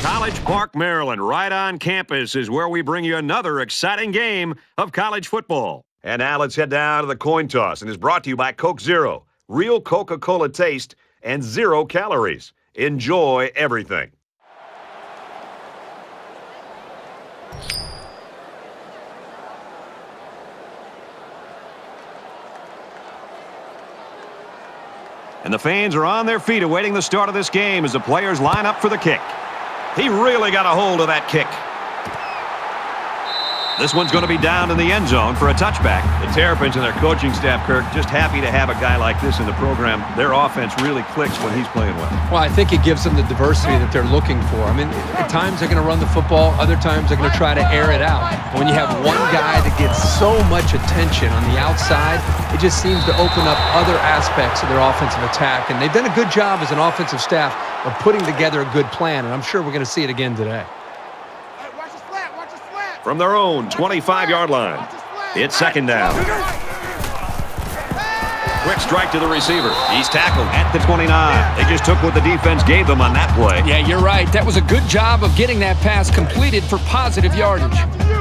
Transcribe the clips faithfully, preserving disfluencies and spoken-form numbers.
College Park, Maryland, right on campus is where we bring you another exciting game of college football. And now let's head down to the coin toss, and it's brought to you by Coke Zero. Real Coca-Cola taste and zero calories. Enjoy everything. And the fans are on their feet awaiting the start of this game as the players line up for the kick. He really got a hold of that kick. This one's going to be down in the end zone for a touchback. The Terrapins and their coaching staff, Kirk, just happy to have a guy like this in the program. Their offense really clicks when he's playing well. Well, I think it gives them the diversity that they're looking for. I mean, at times they're going to run the football. Other times they're going to try to air it out. And when you have one guy that gets so much attention on the outside, it just seems to open up other aspects of their offensive attack. And they've done a good job as an offensive staff of putting together a good plan. And I'm sure we're going to see it again today. From their own twenty-five yard line, it's second down. Quick strike to the receiver. He's tackled at the twenty-nine. They just took what the defense gave them on that play. Yeah, you're right. That was a good job of getting that pass completed for positive yardage.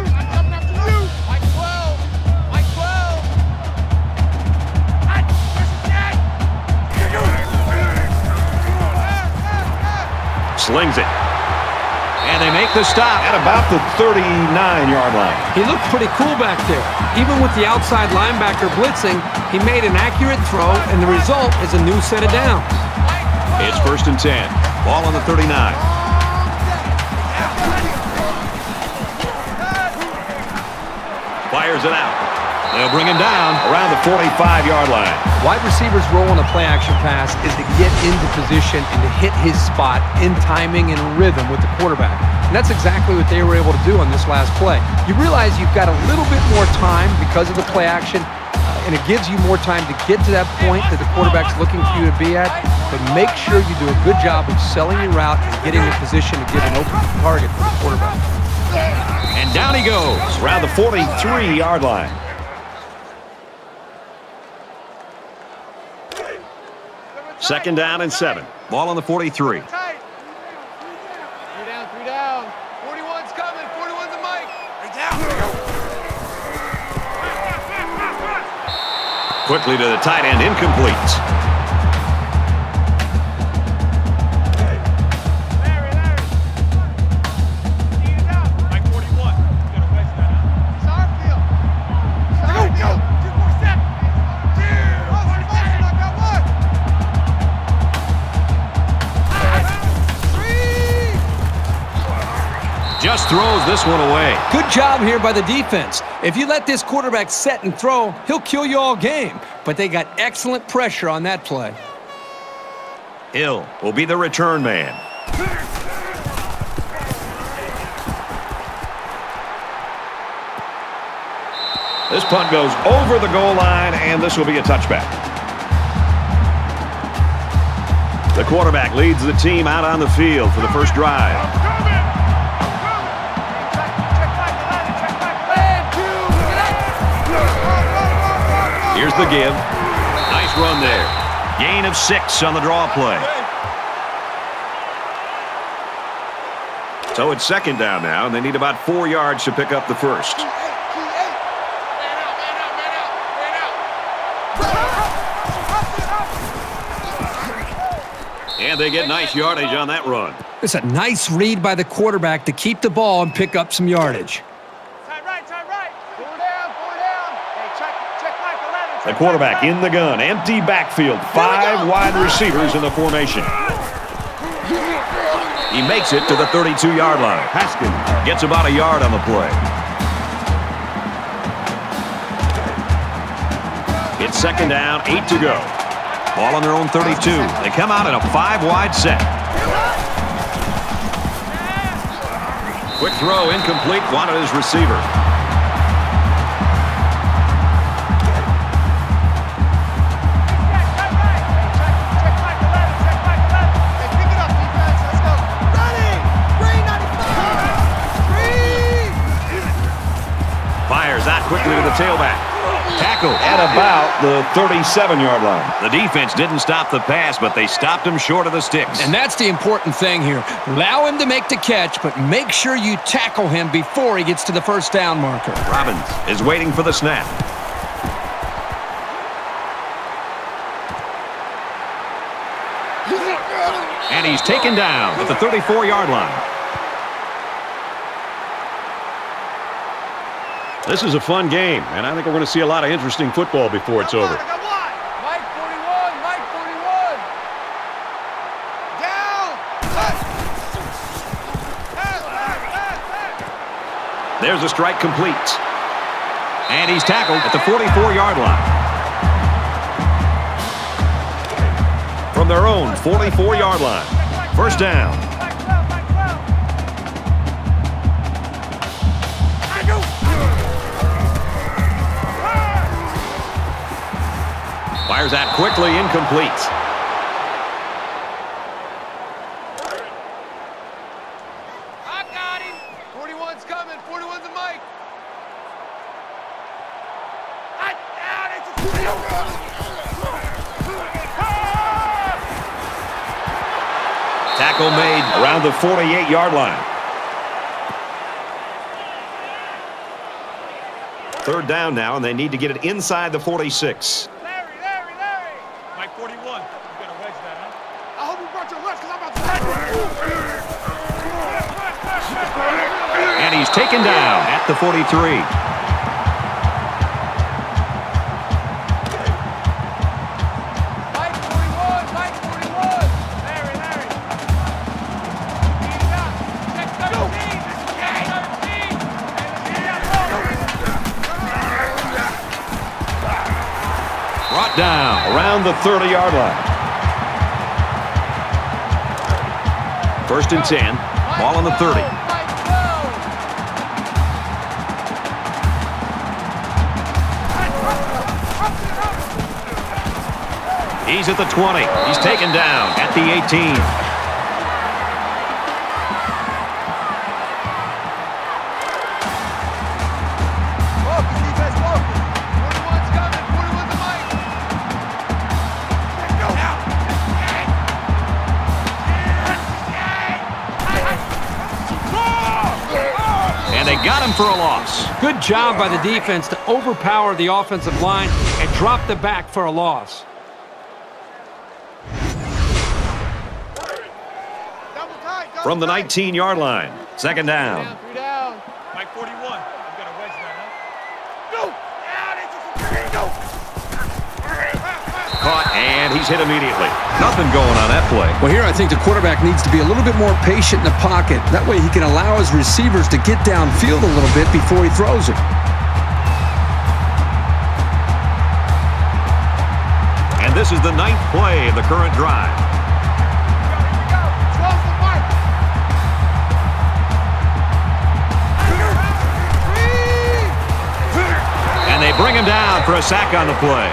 Slings it. And they make the stop at about the thirty-nine yard line. He looked pretty cool back there. Even with the outside linebacker blitzing, he made an accurate throw, and the result is a new set of downs. It's first and ten. Ball on the thirty-nine. Fires it out. They'll bring him down around the forty-five yard line. Wide receivers' role on a play-action pass is to get into position and to hit his spot in timing and rhythm with the quarterback. And that's exactly what they were able to do on this last play. You realize you've got a little bit more time because of the play action, uh, and it gives you more time to get to that point that the quarterback's looking for you to be at. But make sure you do a good job of selling your route and getting in position to get an open target for the quarterback. And down he goes around the forty-three yard line. Second down and seven. Ball on the forty-three. Three down, three down. forty-one's coming. forty-one's a mic. Three down. Quickly to the tight end, incomplete. Just throws this one away. Good job here by the defense. If you let this quarterback set and throw, he'll kill you all game. But they got excellent pressure on that play. Hill will be the return man. This punt goes over the goal line, and this will be a touchback. The quarterback leads the team out on the field for the first drive. Here's the give. Nice run there. Gain of six on the draw play. So it's second down now, and they need about four yards to pick up the first. And they get nice yardage on that run. It's a nice read by the quarterback to keep the ball and pick up some yardage. The quarterback in the gun. Empty backfield. Five wide receivers in the formation. He makes it to the thirty-two yard line. Haskins gets about a yard on the play. It's second down, eight to go. Ball on their own thirty-two. They come out in a five-wide set. Quick throw, incomplete. Wanted his receiver. Fires out quickly to the tailback. Tackle tackled at about the thirty-seven-yard line. The defense didn't stop the pass, but they stopped him short of the sticks. And that's the important thing here. Allow him to make the catch, but make sure you tackle him before he gets to the first down marker. Robbins is waiting for the snap. And he's taken down at the thirty-four-yard line. This is a fun game, and I think we're going to see a lot of interesting football before it's over. Mike forty-one, Mike forty-one. Down. Pass, pass, pass, pass. There's a strike complete. And he's tackled at the forty-four-yard line. From their own forty-four-yard line. First down. Fires that quickly, incomplete. I got him. forty-one's coming. forty-one's a Mike. I down. It's a Tackle made around the forty-eight-yard line. Third down now, and they need to get it inside the forty-six. Larry, Larry, Larry. Mike forty-one. You got to wedge that, huh? I hope you brought your wedge because I'm about to tackle you. And he's taken down at the forty-three. Mike forty-one, Mike forty-one. Larry, Larry. He's out. Check thirteen. This is check thirteen. Brought down around the thirty-yard line. First and ten. Ball on the thirty. He's at the twenty. He's taken down at the eighteen. And they got him for a loss. Good job by the defense to overpower the offensive line and drop the back for a loss. From the nineteen-yard line. Second down. Down, three down. Mike forty-one. You got to wedge that, huh? Go! Caught, and he's hit immediately. Nothing going on that play. Well, here I think the quarterback needs to be a little bit more patient in the pocket. That way he can allow his receivers to get downfield a little bit before he throws it. And this is the ninth play of the current drive. And they bring him down for a sack on the play.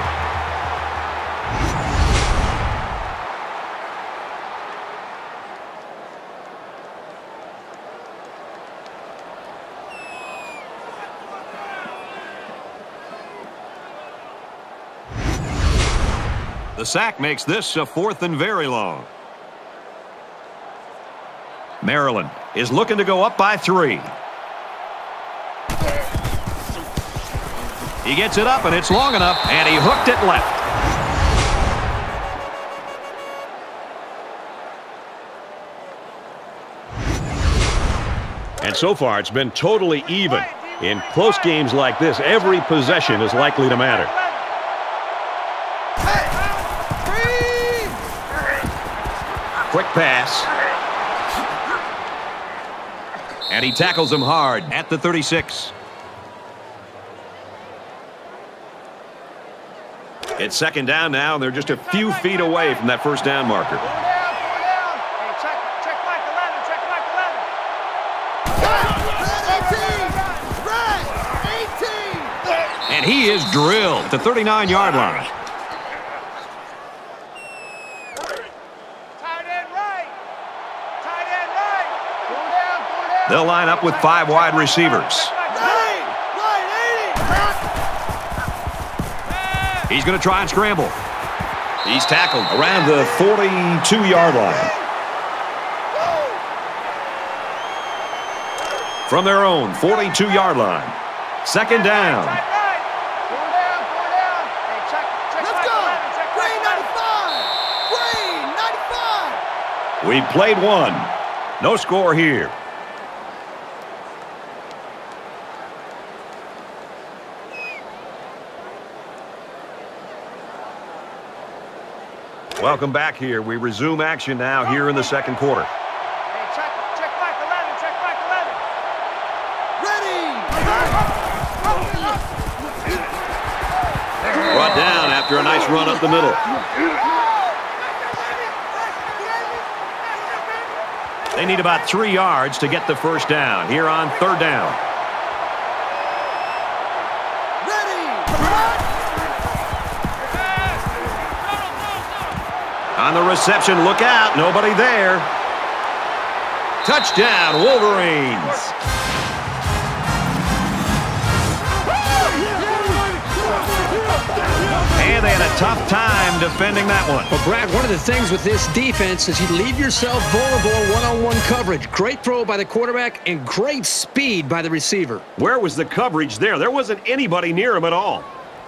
The sack makes this a fourth and very long. Maryland is looking to go up by three. He gets it up, and it's long enough, and he hooked it left. And so far, it's been totally even. In close games like this, every possession is likely to matter. Quick pass. And he tackles him hard at the thirty-six. It's second down now, and they're just a few feet away from that first down marker. Four down, four down. Hey, check, check Mike eleven, check Mike eleven. And he is drilled at the thirty-nine-yard line. Tight end right. Tight end right. Four down, four down. They'll line up with five wide receivers. He's going to try and scramble. He's tackled around the forty-two-yard line. From their own forty-two-yard line. Second down. Let's go. Green ninety-five. Green ninety-five. We played one. No score here. Welcome back here. We resume action now here in the second quarter. Hey, check, check back eleven, check back eleven. Ready. Brought down after a nice run up the middle. They need about three yards to get the first down here on third down. On the reception, look out. Nobody there. Touchdown, Wolverines. And they had a tough time defending that one. Well, Brad, one of the things with this defense is you leave yourself vulnerable in one-on-one coverage. Great throw by the quarterback and great speed by the receiver. Where was the coverage there? There wasn't anybody near him at all.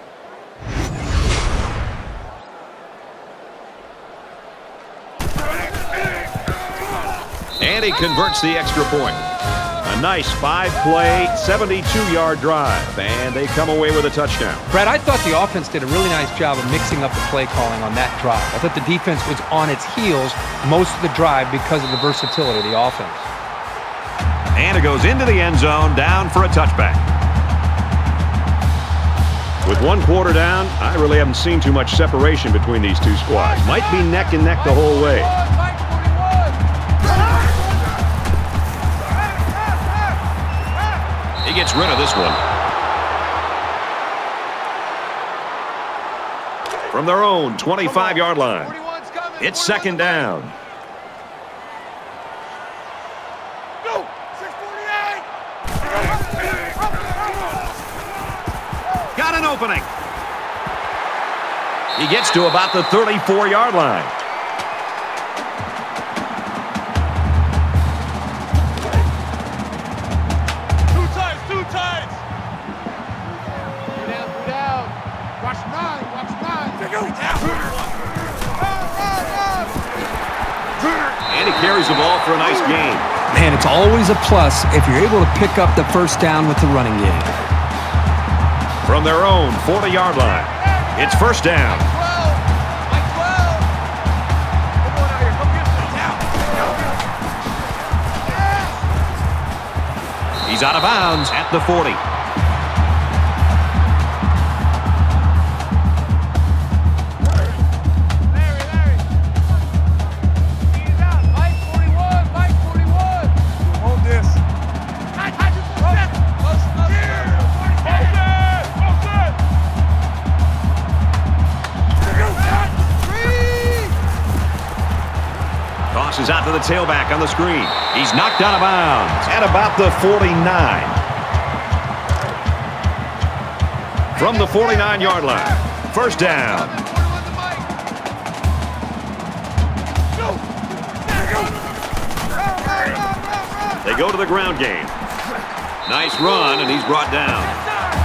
And he converts the extra point. A nice five-play, seventy-two-yard drive, and they come away with a touchdown. Brad, I thought the offense did a really nice job of mixing up the play calling on that drive. I thought the defense was on its heels most of the drive because of the versatility of the offense. And it goes into the end zone, down for a touchback. With one quarter down, I really haven't seen too much separation between these two squads. Might be neck and neck the whole way. He gets rid of this one. From their own twenty-five-yard line. It's second down. Go! six forty-eight! Got an opening. He gets to about the thirty-four-yard line. And he carries the ball for a nice gain. Man, it's always a plus if you're able to pick up the first down with the running game. From their own forty-yard line, it's first down. He's out of bounds at the forty. Tosses out to the tailback on the screen. He's knocked out of bounds at about the forty-nine. From the forty-nine-yard line, first down. They go to the ground game. Nice run, and he's brought down.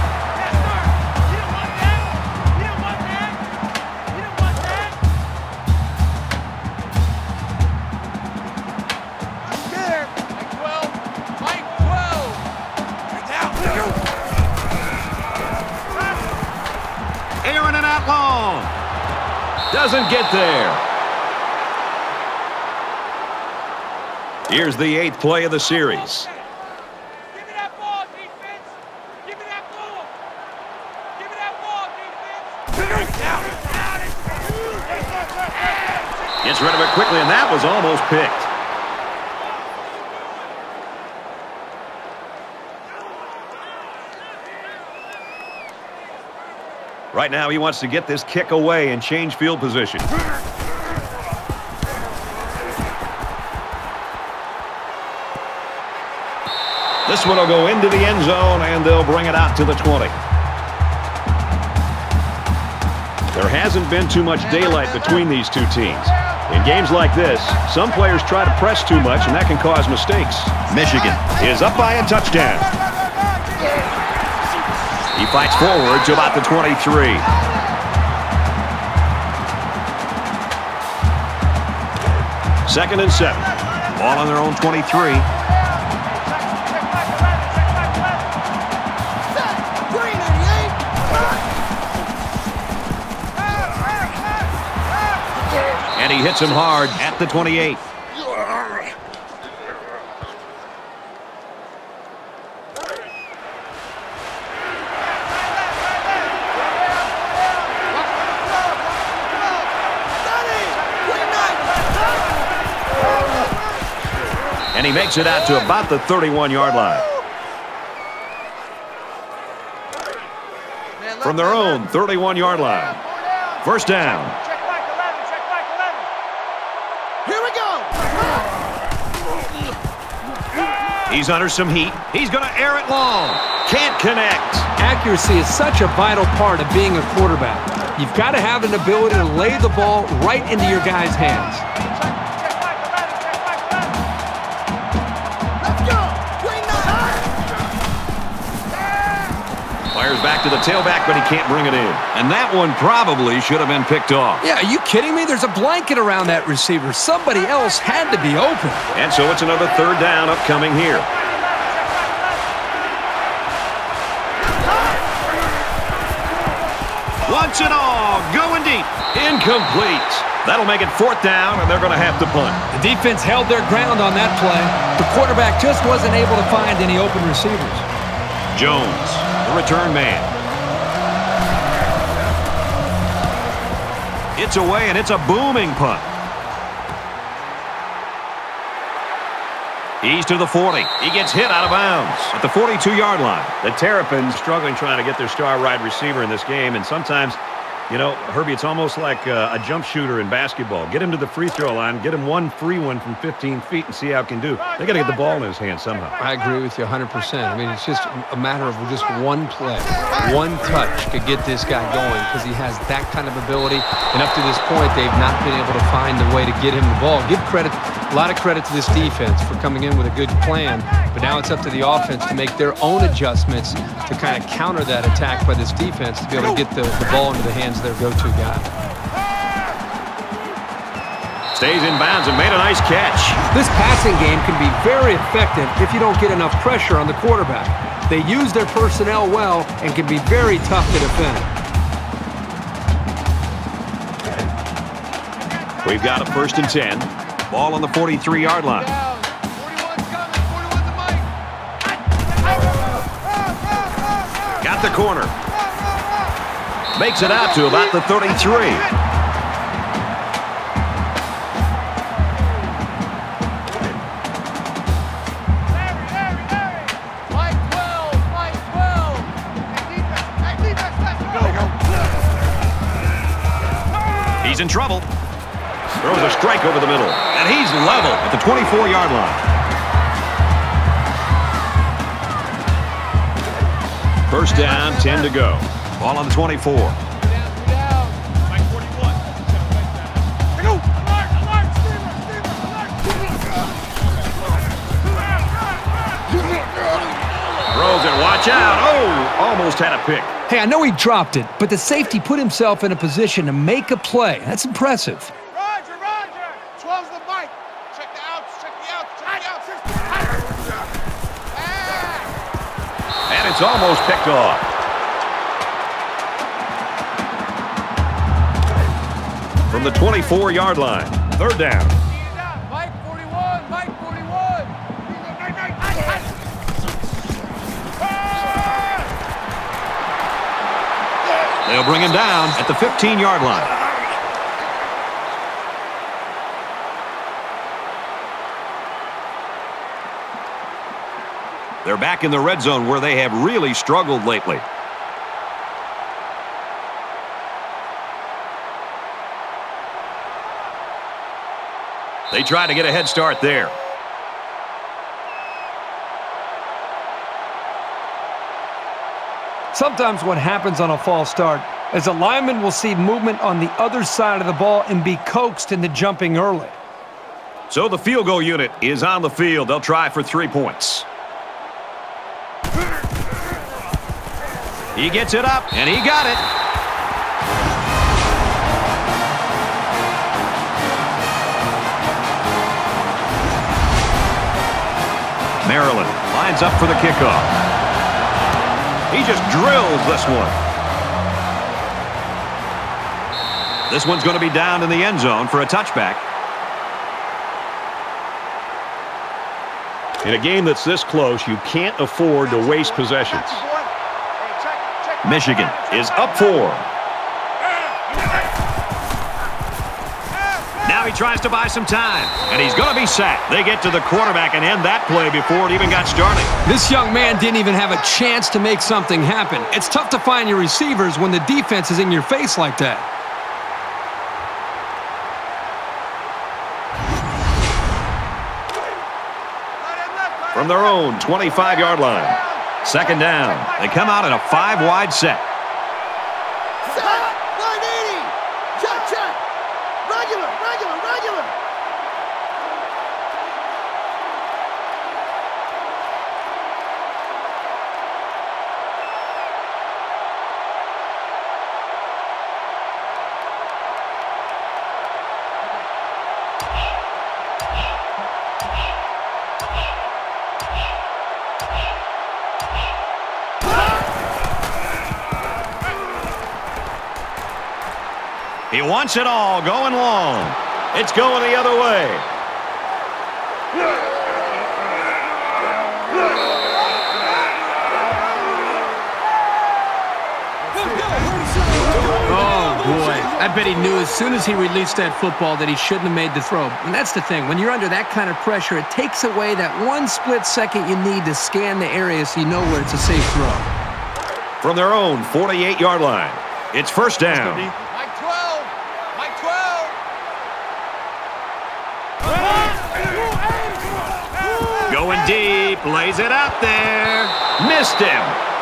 Long. Doesn't get there. Here's the eighth play of the series. Give me that ball, defense. Give me that ball. Give me that ball, defense. Gets rid of it quickly, and that was almost picked. Right now, he wants to get this kick away and change field position. This one will go into the end zone, and they'll bring it out to the twenty. There hasn't been too much daylight between these two teams. In games like this, some players try to press too much, and that can cause mistakes. Michigan Is up by a touchdown. He fights forward to about the twenty-three. Second and seven. Ball on their own twenty-three. And he hits him hard at the twenty-eight. And he makes it out to about the thirty-one yard line. From their own thirty-one yard line. First down. Here we go. He's under some heat. He's going to air it long. Can't connect. Accuracy is such a vital part of being a quarterback. You've got to have an ability to lay the ball right into your guys' hands. Fires back to the tailback, but he can't bring it in. And that one probably should have been picked off. Yeah, are you kidding me? There's a blanket around that receiver. Somebody else had to be open. And so it's another third down upcoming here. Wants it all. Going deep. Incomplete. That'll make it fourth down, and they're going to have to punt. The defense held their ground on that play. The quarterback just wasn't able to find any open receivers. Jones, the return man. It's away, and it's a booming punt. He's to the forty. He gets hit out of bounds at the forty-two yard line. The Terrapins struggling trying to get their star wide receiver in this game, and sometimes, you know, Herbie, it's almost like a, a jump shooter in basketball. Get him to the free throw line, get him one free one from fifteen feet and see how it can do. They got to get the ball in his hand somehow. I agree with you one hundred percent. I mean, it's just a matter of just one play. One touch could get this guy going because he has that kind of ability. And up to this point, they've not been able to find a way to get him the ball. Give credit, a lot of credit to this defense for coming in with a good plan. But now it's up to the offense to make their own adjustments to kind of counter that attack by this defense to be able to get the, the ball into the hands of their go-to guy. Stays in bounds and made a nice catch. This passing game can be very effective if you don't get enough pressure on the quarterback. They use their personnel well and can be very tough to defend. We've got a first and ten. Ball on the forty-three yard line. Got the corner. Makes it out to about the thirty-three. He's in trouble. Throws a strike over the middle. And he's level at the twenty-four yard line. First down, ten to go. Ball on the twenty-four. Throws it, watch out. Oh, almost had a pick. Hey, I know he dropped it, but the safety put himself in a position to make a play. That's impressive. Roger, Roger. twelve's the mic. Check the outs, check the outs, check the outs. And it's almost picked off. From the twenty-four yard line, third down. Mike forty-one, Mike forty-one. They'll bring him down at the fifteen yard line. They're back in the red zone where they have really struggled lately. They try to get a head start there. Sometimes what happens on a false start As a lineman will see movement on the other side of the ball and be coaxed into jumping early. So the field goal unit is on the field. They'll try for three points. He gets it up, and he got it. Maryland lines up for the kickoff. He just drills this one. This one's going to be down in the end zone for a touchback. In a game that's this close, you can't afford to waste possessions. Michigan is up four. Now he tries to buy some time, and he's going to be sacked. They get to the quarterback and end that play before it even got started. This young man didn't even have a chance to make something happen. It's tough to find your receivers when the defense is in your face like that. From their own twenty-five yard line. Second down. They come out in a five-wide set. nine eighty. Check, check. Regular, regular, regular. He wants it all, going long. It's going the other way. Oh, boy. I bet he knew as soon as he released that football that he shouldn't have made the throw. And that's the thing. When you're under that kind of pressure, it takes away that one split second you need to scan the area so you know where it's a safe throw. From their own forty-eight yard line, it's first down. Mike twelve. Mike twelve. Going deep, lays it out there. Missed him.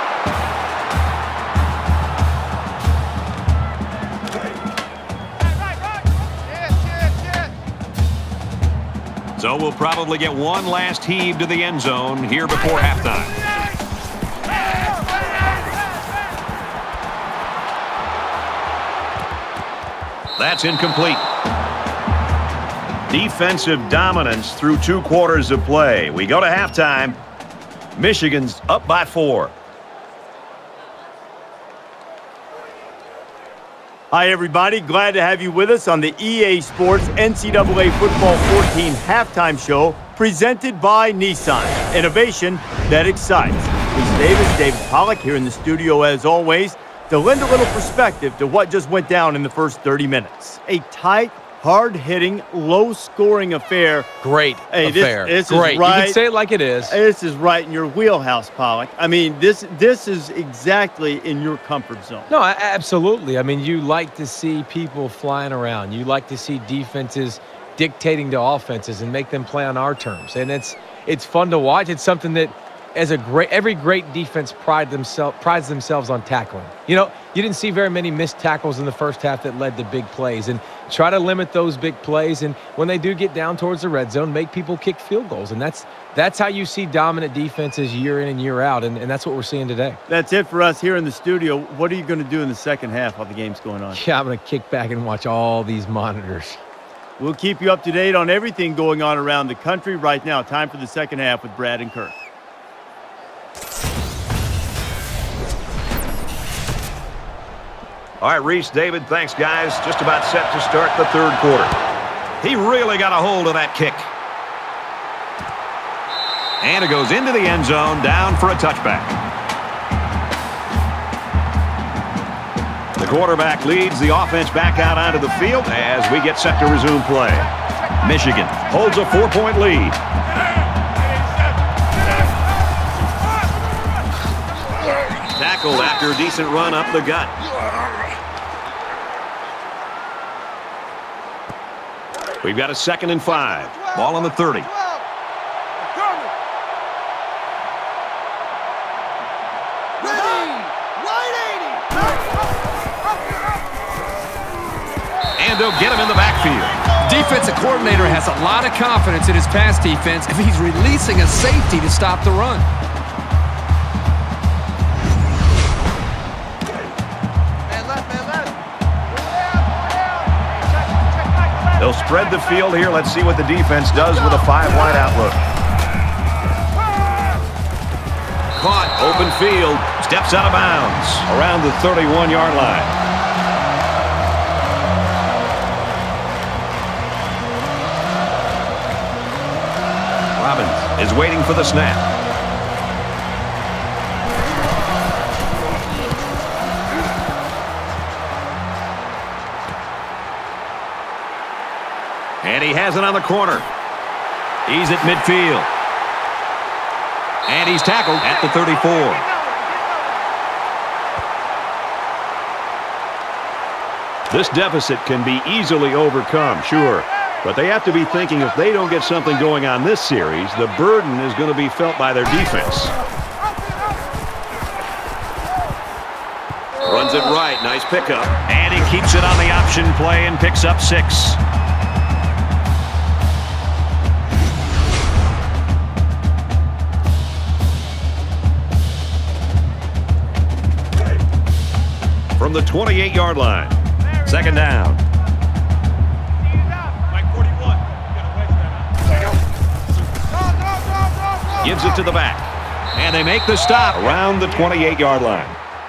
So we'll probably get one last heave to the end zone here before halftime. That's incomplete. Defensive dominance through two quarters of play. We go to halftime. Michigan's up by four. Hi, everybody. Glad to have you with us on the E A Sports N C double A Football fourteen halftime show presented by Nissan. Innovation that excites. Reese Davis, David Pollack here in the studio as always to lend a little perspective to what just went down in the first thirty minutes. A tight, hard-hitting, low-scoring affair. Great hey, this, affair. This Great. Is right, you can say it like it is. This is right in your wheelhouse, Pollack. I mean, this this is exactly in your comfort zone. No, absolutely. I mean, you like to see people flying around. You like to see defenses dictating to offenses and make them play on our terms. And it's it's fun to watch. It's something that as a great every great defense pride themselves prides themselves on tackling. You know, you didn't see very many missed tackles in the first half that led to big plays, and try to limit those big plays, and when they do get down towards the red zone, make people kick field goals. And that's that's how you see dominant defenses year in and year out, and, and that's what we're seeing today. That's it for us here in the studio. What are you going to do in the second half while the game's going on? Yeah, I'm going to kick back and watch all these monitors. We'll keep you up to date on everything going on around the country right now. Time for the second half with Brad and Kirk. All right, Reese, David, thanks, guys. Just about set to start the third quarter. He really got a hold of that kick. And it goes into the end zone, down for a touchback. The quarterback leads the offense back out onto the field as we get set to resume play. Michigan holds a four-point lead. Tackled after a decent run up the gut. We've got a second and five. Ball on the thirty. And they'll get him in the backfield. Defensive coordinator has a lot of confidence in his pass defense if he's releasing a safety to stop the run. They'll spread the field here. Let's see what the defense does with a five-wide outlook. Caught, open field, steps out of bounds around the thirty-one-yard line. Robbins is waiting for the snap. And he has it on the corner. He's at midfield. And he's tackled at the thirty-four. This deficit can be easily overcome, sure. But they have to be thinking if they don't get something going on this series, the burden is going to be felt by their defense. Runs it right. Nice pickup. And he keeps it on the option play and picks up six. From the twenty-eight-yard line. Second down. Gives it to the back. And they make the stop around the twenty-eight-yard line.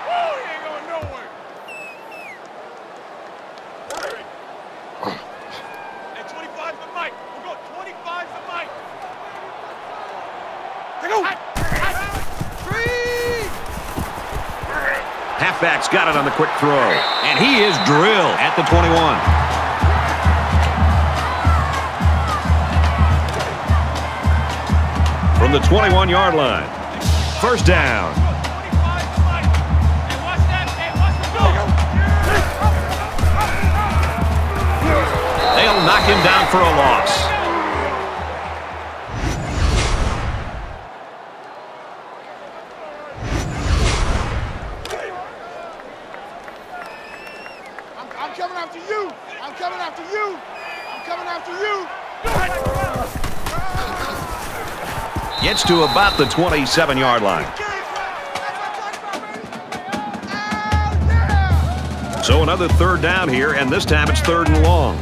Halfback's got it on the quick throw. And he is drilled at the twenty-one. From the twenty-one-yard line. First down. They'll knock him down for a loss. I'm coming after you. I'm coming after you. I'm coming after you. Gets to about the twenty-seven-yard line. So another third down here, and this time it's third and long.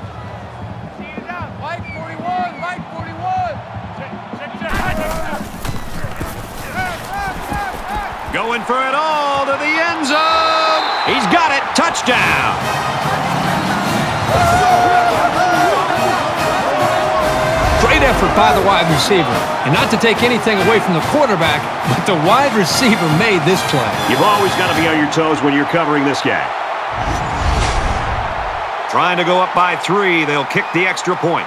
Mike forty-one, Mike forty-one. Going for it all to the end zone. He's got it. Touchdown. Great effort by the wide receiver. And not to take anything away from the quarterback, but the wide receiver made this play. You've always got to be on your toes when you're covering this guy. Trying to go up by three. They'll kick the extra point.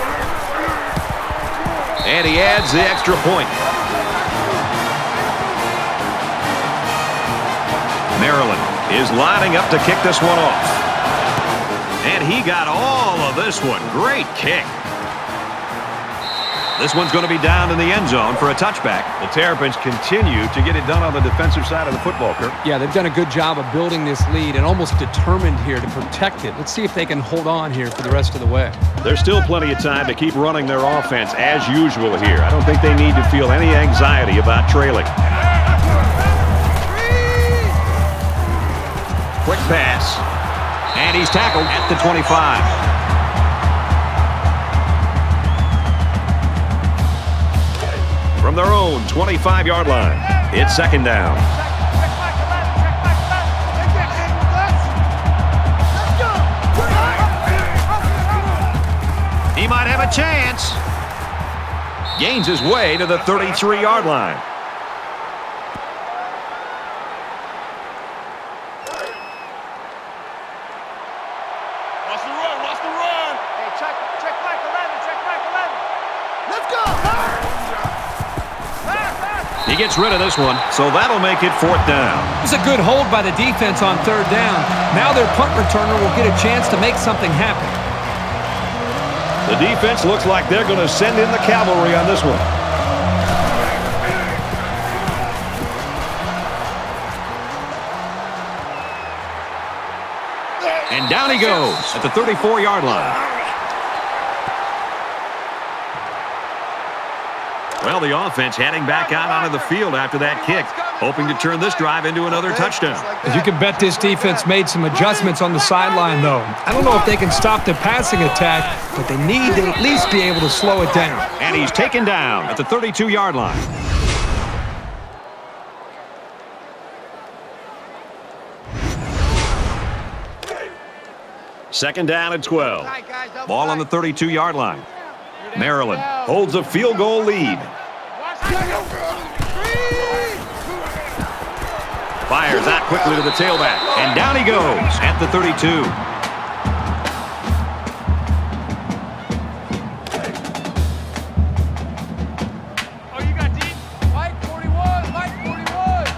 And he adds the extra point. Maryland is lining up to kick this one off. And he got all of this one. Great kick. This one's going to be down in the end zone for a touchback. The Terrapins continue to get it done on the defensive side of the football, Kirk. Yeah, they've done a good job of building this lead and almost determined here to protect it. Let's see if they can hold on here for the rest of the way. There's still plenty of time to keep running their offense as usual here. I don't think they need to feel any anxiety about trailing. Quick pass. And he's tackled at the twenty-five. From their own twenty-five-yard line, it's second down. He might have a chance. Gains his way to the thirty-three-yard line. Watch the run, watch the run. Hey, check, check back eleven, check back eleven. Let's go. He gets rid of this one, so that'll make it fourth down. It's a good hold by the defense on third down. Now their punt returner will get a chance to make something happen. The defense looks like they're going to send in the cavalry on this one. And down down he goes at the thirty-four-yard line. Well, the offense heading back out onto the field after that kick, hoping to turn this drive into another touchdown. As you can bet, this defense made some adjustments on the sideline, though. I don't know if they can stop the passing attack, but they need to at least be able to slow it down. And he's taken down at the thirty-two-yard line. Second down at twelve. Ball on the thirty-two-yard line. Maryland holds a field goal lead. Fires out quickly to the tailback. And down he goes at the thirty-two. Oh, you got deep? Mike forty-one, Mike forty-one.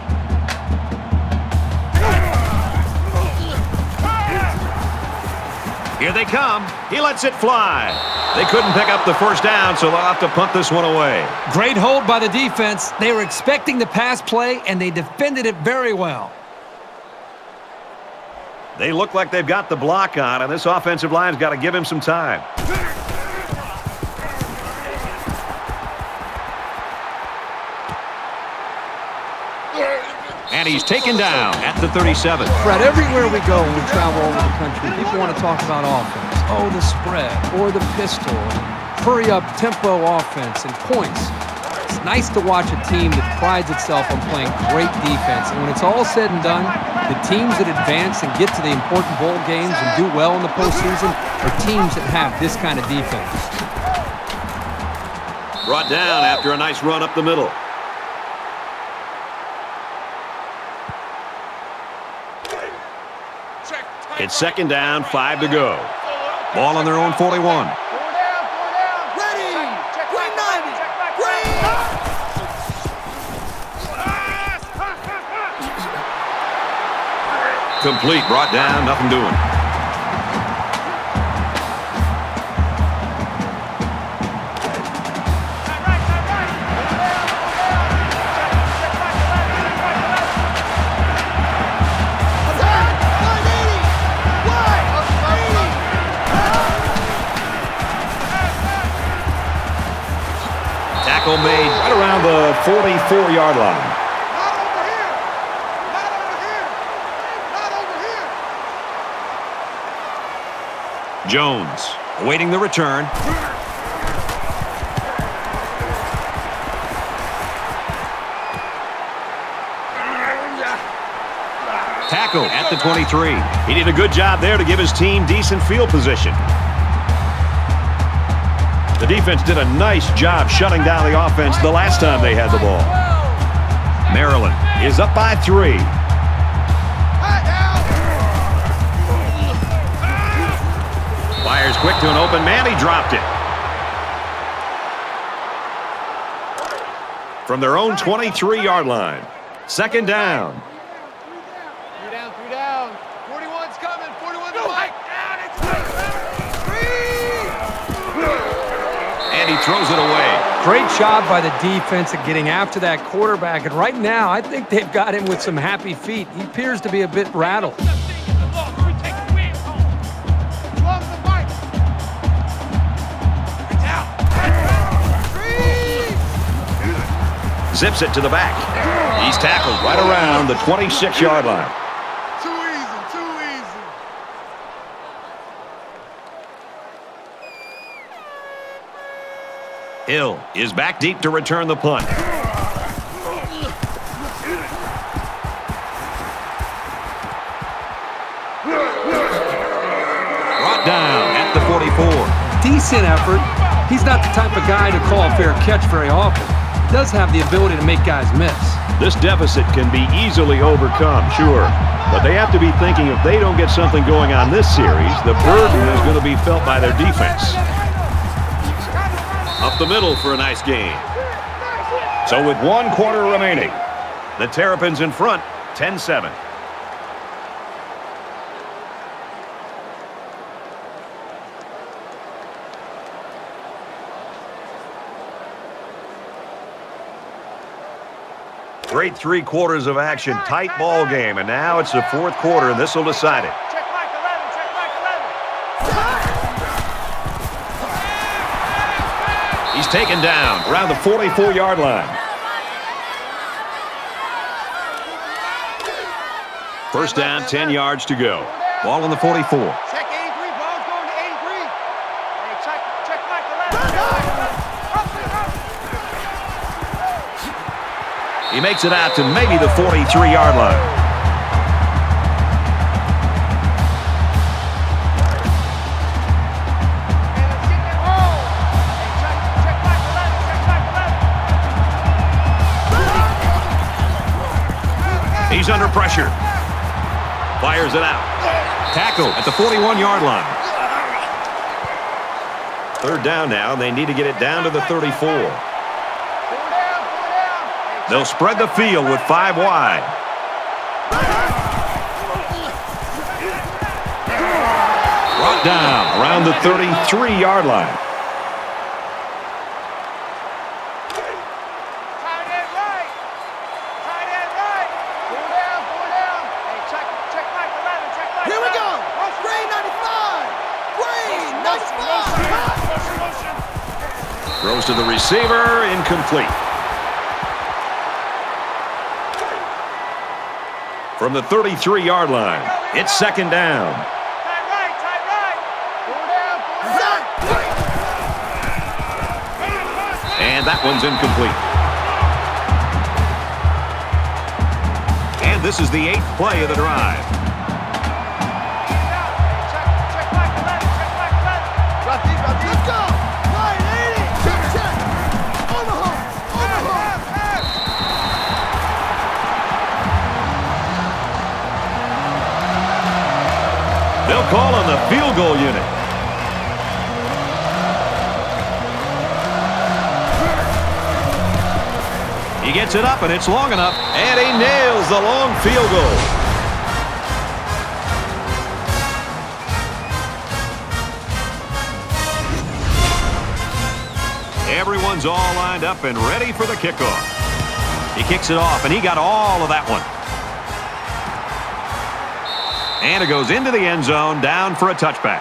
Here they come. He lets it fly. They couldn't pick up the first down, so they'll have to punt this one away. Great hold by the defense. They were expecting the pass play, and they defended it very well. They look like they've got the block on, and this offensive line's got to give him some time. And he's taken down at the thirty-seven. Fred, everywhere we go when we travel over the country, people want to talk about offense. Oh, the spread, or the pistol, hurry-up tempo offense, and points. It's nice to watch a team that prides itself on playing great defense. And when it's all said and done, the teams that advance and get to the important bowl games and do well in the postseason are teams that have this kind of defense. Brought down after a nice run up the middle. It's second down, five to go. Ball on their own forty-one. Four down, four down. Ready. Check Green back, ninety. check back, Green. Complete, brought down, nothing doing. Tackle made right around the forty-four-yard line. Not over here. Not over here. Not over here. Jones awaiting the return. Tackle at the twenty-three. He did a good job there to give his team decent field position. The defense did a nice job shutting down the offense the last time they had the ball. Maryland is up by three. Fires quick to an open man. He dropped it. From their own twenty-three-yard line. Second down. Three down, three down. forty-one's coming. forty-one's the Mike. Down, it's And he throws it away. Great job by the defense at getting after that quarterback. And right now, I think they've got him with some happy feet. He appears to be a bit rattled. Zips it to the back. He's tackled right around the twenty-six-yard line. Too easy, too easy. Hill is back deep to return the punt. Brought down at the forty-four. Decent effort. He's not the type of guy to call a fair catch very often. He does have the ability to make guys miss. This deficit can be easily overcome, sure. But they have to be thinking if they don't get something going on this series, the burden is going to be felt by their defense. Up the middle for a nice gain. So with one quarter remaining, the Terrapins in front, ten seven. Great three quarters of action, tight ball game, and now it's the fourth quarter, and this will decide it. Check back eleven, check back He's taken down around the forty-four yard line. First down, ten yards to go. Ball on the forty-four. Check eighty-three, ball's going to eighty-three. Hey, check, check back the left. He makes it out to maybe the forty-three yard line. He's under pressure. Fires it out. Tackle at the forty-one yard line. Third down now. They need to get it down to the thirty-four. They'll spread the field with five wide. Brought down around the thirty-three yard line. Throws to the receiver, incomplete. From the thirty-three yard line, it's second down. And that one's incomplete. And this is the eighth play of the drive. Let's go! Line eighty! Check, check! Omaha! Omaha! They'll call on the field goal unit. He gets it up, and it's long enough, and he nails the long field goal. Everyone's all lined up and ready for the kickoff. He kicks it off, and he got all of that one. And it goes into the end zone, down for a touchback.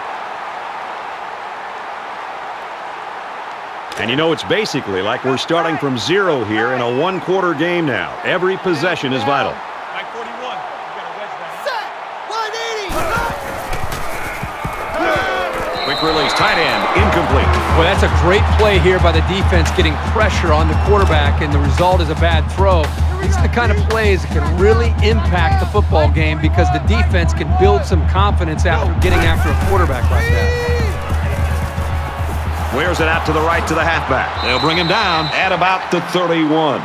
And you know, it's basically like we're starting from zero here in a one-quarter game now. Every possession is vital. Mike forty-one. You got to wedge that. Set! one eighty! Quick release, tight end, incomplete. Well, that's a great play here by the defense, getting pressure on the quarterback, and the result is a bad throw. These are the kind of plays that can really impact the football game because the defense can build some confidence after getting after a quarterback like that. Wears it out to the right to the halfback. They'll bring him down at about the thirty-one.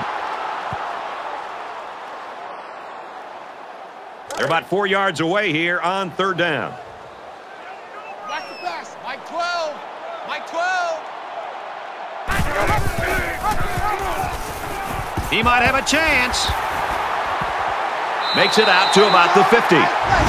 They're about four yards away here on third down. Back to pass. Mike twelve. Mike twelve. He might have a chance. Makes it out to about the fifty.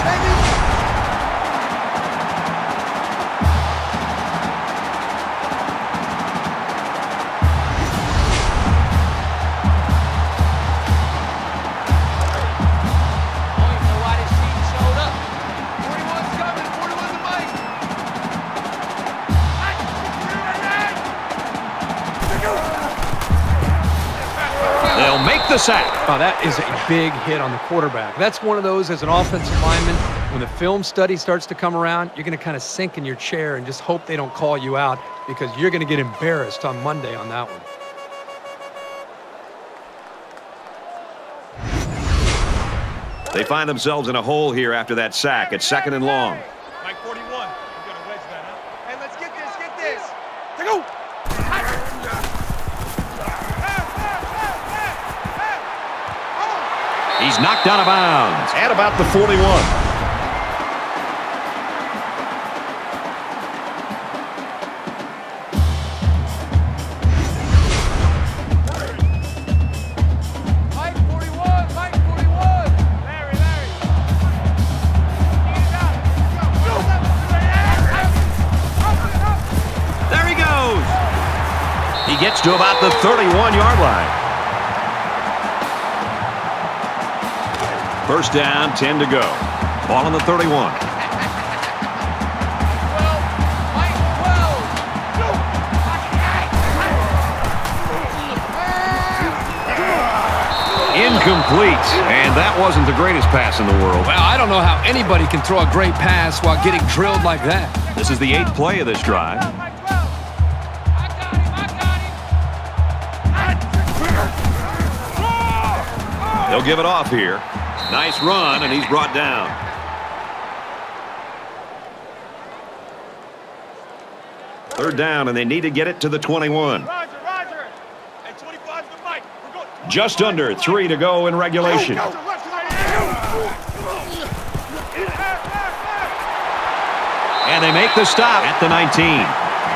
The sack. Oh, that is a big hit on the quarterback. That's one of those, as an offensive lineman, when the film study starts to come around, you're going to kind of sink in your chair and just hope they don't call you out because you're going to get embarrassed on Monday on that one. They find themselves in a hole here after that sack. It's second and long. Mike forty-one. You got to wedge that, huh? Hey, let's get this, get this. Take go. He's knocked out of bounds at about the forty-one. Mike forty-one, Mike forty-one. Larry, Larry. There he goes. He gets to about the thirty-one yard line. First down, ten to go. Ball on the thirty-one. Incomplete. And that wasn't the greatest pass in the world. Well, I don't know how anybody can throw a great pass while getting drilled like that. This is the eighth play of this drive. They'll give it off here. Nice run, and he's brought down. Third down, and they need to get it to the twenty-one. Roger, Roger. Hey, twenty-five's the mic. We're going. Just under three to go in regulation. And they make the stop at the nineteen.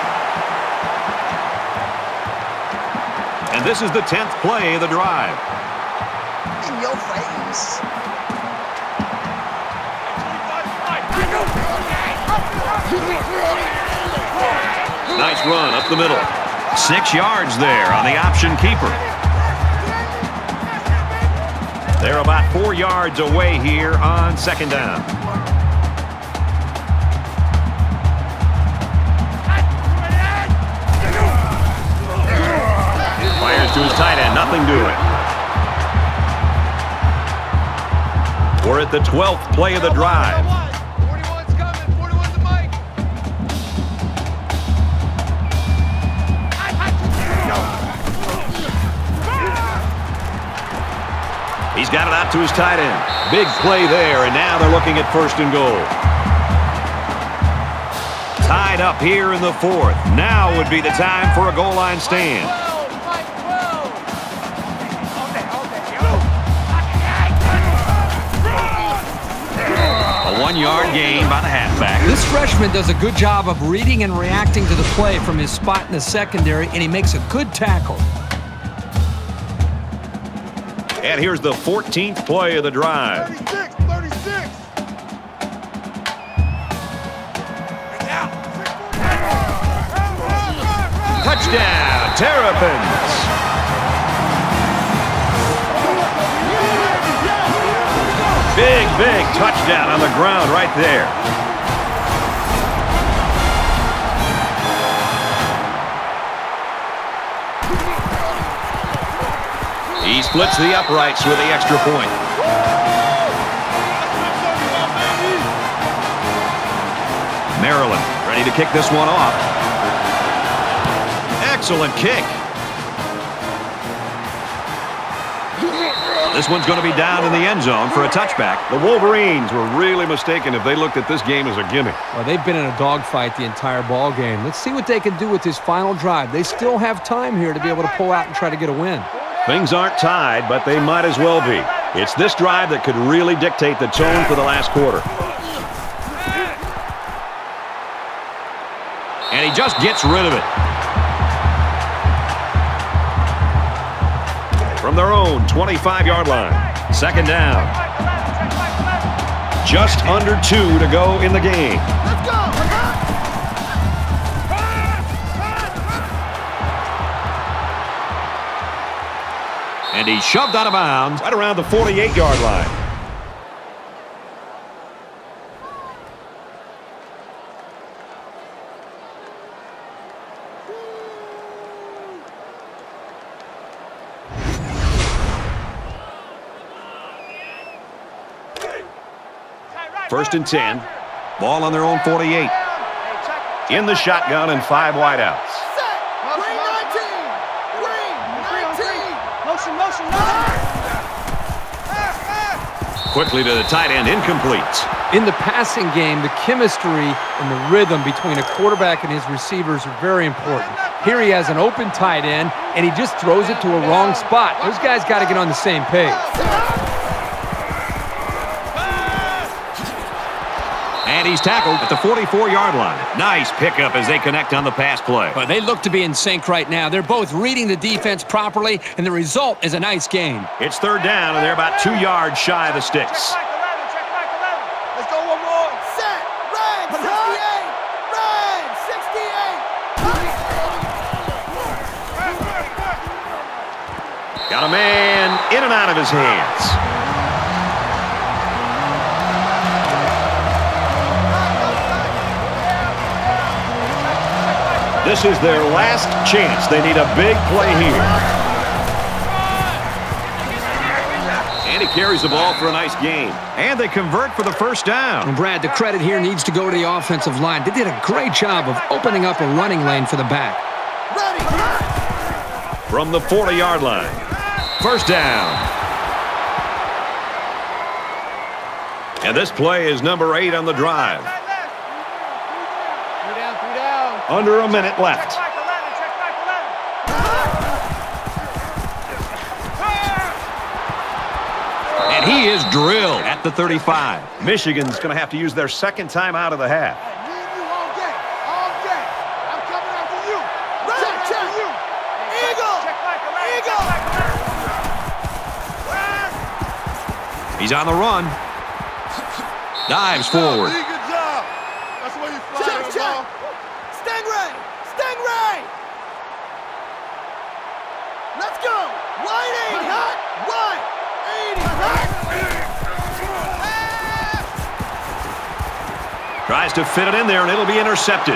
And this is the tenth play of the drive. In your face. Nice run up the middle. Six yards there on the option keeper. They're about four yards away here on second down. Fires to his tight end. Nothing doing. We're at the twelfth play of the drive. forty-one's coming. forty-one's the mic. He's got it out to his tight end. Big play there, and now they're looking at first and goal. Tied up here in the fourth. Now would be the time for a goal line stand. A one-yard gain by the halfback. This freshman does a good job of reading and reacting to the play from his spot in the secondary, and he makes a good tackle. And here's the fourteenth play of the drive. thirty-six, thirty-six. Touchdown, Terrapins. Big, big touchdown on the ground right there. He splits the uprights with the extra point. Maryland ready to kick this one off. Excellent kick. This one's going to be down in the end zone for a touchback. The Wolverines were really mistaken if they looked at this game as a gimme. Well, they've been in a dogfight the entire ball game. Let's see what they can do with this final drive. They still have time here to be able to pull out and try to get a win. Things aren't tied, but they might as well be. It's this drive that could really dictate the tone for the last quarter. And he just gets rid of it. From their own twenty-five-yard line. Second down. Just under two to go in the game. Let's go. And he shoved out of bounds right around the forty-eight-yard line. First and ten. Ball on their own forty-eight. In the shotgun and five wideouts. Set. Green nineteen. Green nineteen. Motion, motion, motion. Quickly to the tight end, incomplete. In the passing game, the chemistry and the rhythm between a quarterback and his receivers are very important. Here he has an open tight end, and he just throws it to a wrong spot. Those guys got to get on the same page. And he's tackled at the forty-four-yard line. Nice pickup as they connect on the pass play. But they look to be in sync right now. They're both reading the defense properly, and the result is a nice game. It's third down, and they're about two yards shy of the sticks. Check back eleven, check back eleven. Let's go one more. Set. Red sixty-eight. Red sixty-eight. Got a man in and out of his hands. This is their last chance. They need a big play here. And he carries the ball for a nice gain. And they convert for the first down. And Brad, the credit here needs to go to the offensive line. They did a great job of opening up a running lane for the back. Ready. From the forty-yard line. First down. And this play is number eight on the drive. Three down, three down. Under a minute left. And he is drilled at the thirty-five. Michigan's going to have to use their second time out of the half. Me and you all day. All day. I'm coming after you. Check, check. Eagle. Eagle. He's on the run. Dives forward. Good job. That's where you fly. Check, check. Stingray. Stingray. Let's go. Wide eighty. Hot. Wide. eighty. Hot. Tries to fit it in there, and it'll be intercepted.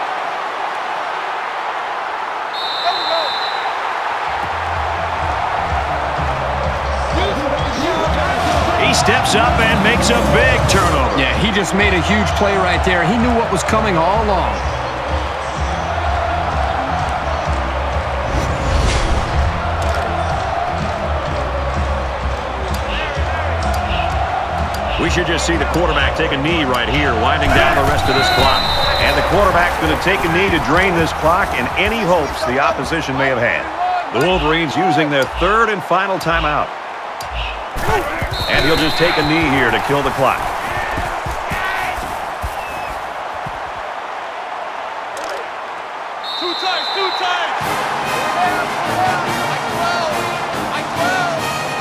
He steps up and makes a big turnover. Yeah, he just made a huge play right there. He knew what was coming all along. We should just see the quarterback take a knee right here, winding down the rest of this clock. And the quarterback's going to take a knee to drain this clock and any hopes the opposition may have had. The Wolverines using their third and final timeout. And he'll just take a knee here to kill the clock. Two times, two times. Like twelve. Like twelve.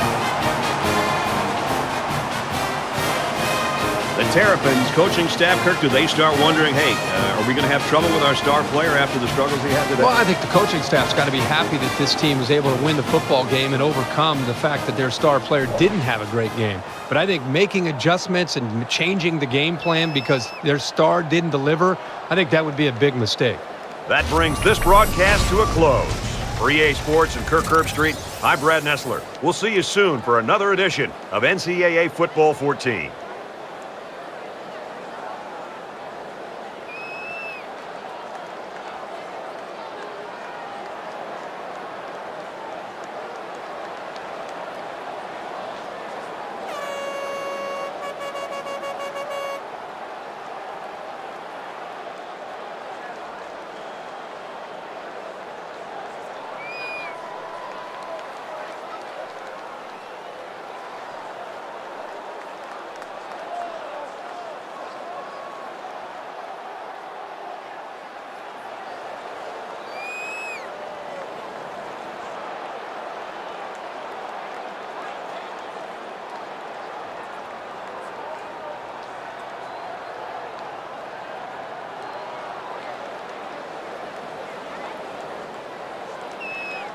The Terrapins coaching staff, Kirk, do they start wondering, hey, uh, are we going to have trouble with our star player after the struggles he had today? Well, I think the coaching staff's got to be happy that this team was able to win the football game and overcome the fact that their star player didn't have a great game. But I think making adjustments and changing the game plan because their star didn't deliver, I think that would be a big mistake. That brings this broadcast to a close. For E A Sports and Kirk Herbstreit, I'm Brad Nessler. We'll see you soon for another edition of N C double A Football fourteen.